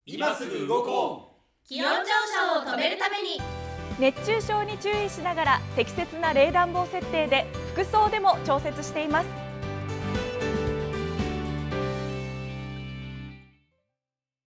今すぐ動こう。気温上昇を止めるために熱中症に注意しながら適切な冷暖房設定で服装でも調節しています。